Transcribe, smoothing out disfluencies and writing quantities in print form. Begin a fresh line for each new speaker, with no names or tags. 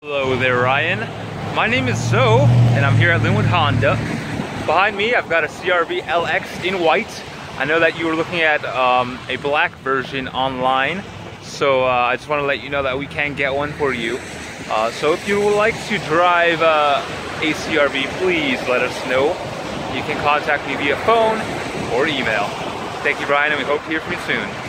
Hello there, Ryan. My name is Zoe, and I'm here at Lynnwood Honda. Behind me, I've got a CR-V LX in white. I know that you were looking at a black version online, so I just want to let you know that we can get one for you. So if you would like to drive a CR-V, please let us know. You can contact me via phone or email. Thank you, Brian, and we hope to hear from you soon.